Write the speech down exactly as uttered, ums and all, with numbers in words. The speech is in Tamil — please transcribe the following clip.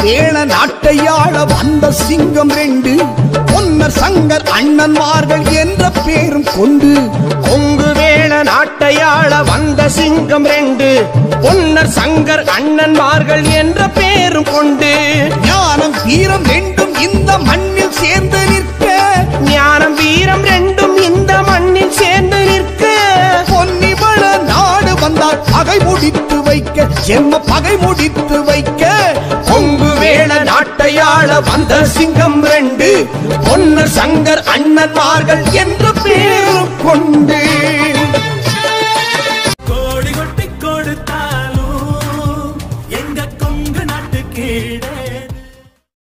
வேள நாட்டையாள வந்த சிங்கம் ரெண்டு பொன்னர் சங்கர் அண்ணன்மார்கள் என்ற பேரும் கொண்டு கொங்கு வேள நாட்டையாள வந்த சிங்கம் ரெண்டு பொன்னர் சங்கர் அண்ணன்மார்கள் என்ற பேரும் கொண்டு ஞானம் வீரம் ரெண்டும் இந்த மண்ணில் சேர்ந்து நிற்க ஞானம் வீரம் ரெண்டும் இந்த மண்ணில் சேர்ந்து நிற்க பொன்னிவள நாடு வந்தால் பகை முடித்து வைக்க ஜென்ம பகை முடித்து வைக்க கொங்கு வேள நாட்டையாள வந்த சிங்கம் ரெண்டு பொன்னர் சங்கர் அண்ணன்மார்கள் என்ற பேரும் கொண்டு